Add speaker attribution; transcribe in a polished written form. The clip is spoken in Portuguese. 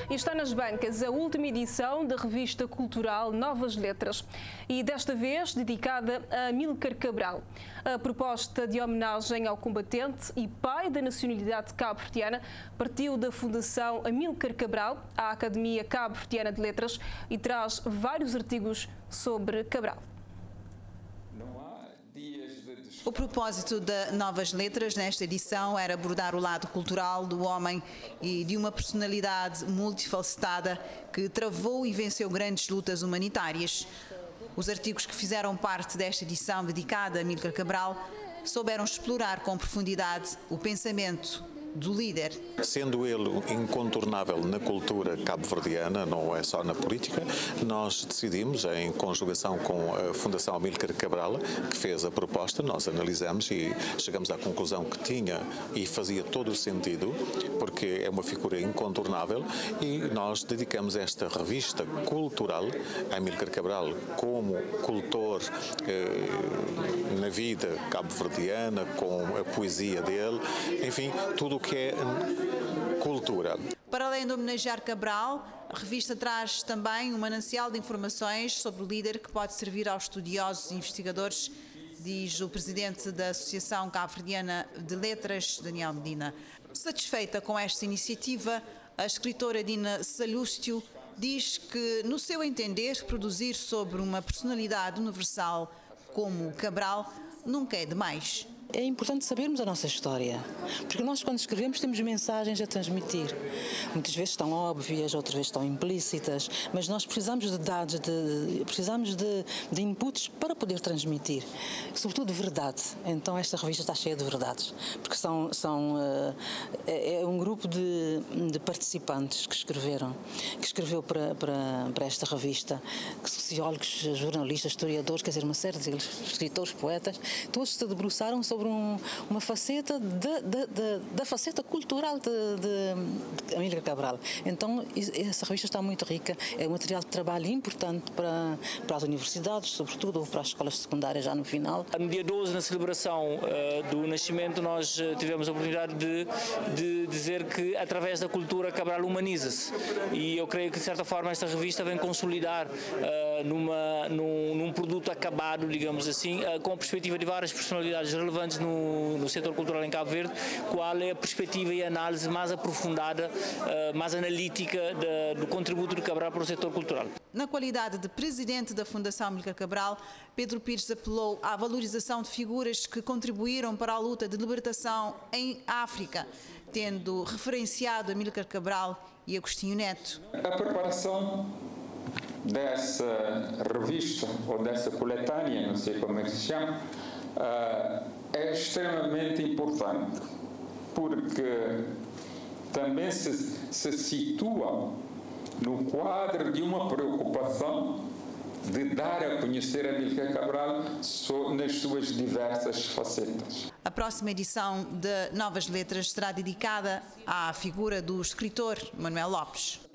Speaker 1: e está nas bancas a última edição da revista cultural Novas Letras e desta vez dedicada a Amílcar Cabral. A proposta de homenagem ao combatente e pai da nacionalidade cabo-verdiana partiu da Fundação Amílcar Cabral, à Academia Cabo-Verdiana de Letras, e traz vários artigos sobre Cabral.
Speaker 2: O propósito da Novas Letras nesta edição era abordar o lado cultural do homem e de uma personalidade multifacetada que travou e venceu grandes lutas humanitárias. Os artigos que fizeram parte desta edição dedicada a Amílcar Cabral souberam explorar com profundidade o pensamento do líder.
Speaker 3: Sendo ele incontornável na cultura cabo-verdiana, não é só na política, nós decidimos, em conjugação com a Fundação Amílcar Cabral, que fez a proposta, nós analisamos e chegamos à conclusão que tinha e fazia todo o sentido, porque é uma figura incontornável, e nós dedicamos esta revista cultural a Amílcar Cabral como cultor na vida cabo-verdiana, com a poesia dele, enfim, tudo o que é cultura.
Speaker 2: Para além de homenagear Cabral, a revista traz também um manancial de informações sobre o líder que pode servir aos estudiosos e investigadores, diz o presidente da Associação Cabo-Verdiana de Letras, Daniel Medina. Satisfeita com esta iniciativa, a escritora Dina Salústio diz que, no seu entender, produzir sobre uma personalidade universal como Cabral nunca é demais.
Speaker 4: É importante sabermos a nossa história, porque nós, quando escrevemos, temos mensagens a transmitir. Muitas vezes estão óbvias, outras vezes estão implícitas, mas nós precisamos de dados, precisamos de inputs para poder transmitir, sobretudo verdade. Então esta revista está cheia de verdades, porque é um grupo de participantes que escreveu para esta revista, sociólogos, jornalistas, historiadores, quer dizer, uma série de escritores, poetas, todos se debruçaram sobre uma faceta da faceta cultural de Amílcar Cabral. Então, essa revista está muito rica, é um material de trabalho importante para as universidades, sobretudo, ou para as escolas secundárias já no final.
Speaker 5: No dia 12, na celebração do nascimento, nós tivemos a oportunidade de dizer que, através da cultura, Cabral humaniza-se. E eu creio que, de certa forma, esta revista vem consolidar num produto acabado, digamos assim, com a perspectiva de várias personalidades relevantes no setor cultural em Cabo Verde, qual é a perspectiva e a análise mais aprofundada, mais analítica do contributo de Cabral para o setor cultural.
Speaker 2: Na qualidade de presidente da Fundação Amílcar Cabral, Pedro Pires apelou à valorização de figuras que contribuíram para a luta de libertação em África, tendo referenciado Amílcar Cabral e Agostinho Neto.
Speaker 6: A preparação dessa revista, ou dessa coletânea, não sei como é que se chama, é extremamente importante, porque também se situa no quadro de uma preocupação de dar a conhecer Amílcar Cabral nas suas diversas facetas.
Speaker 2: A próxima edição de Novas Letras será dedicada à figura do escritor Manuel Lopes.